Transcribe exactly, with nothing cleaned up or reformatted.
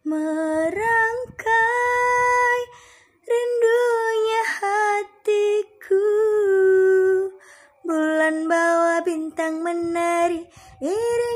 merangkai rindunya hatiku. Bulan bawa bintang menari, iri